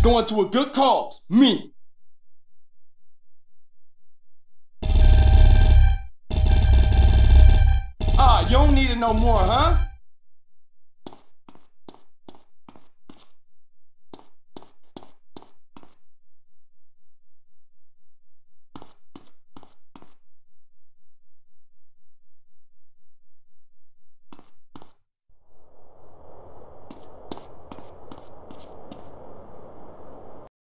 going to a good cause. Me. Ah, you don't need it no more, huh?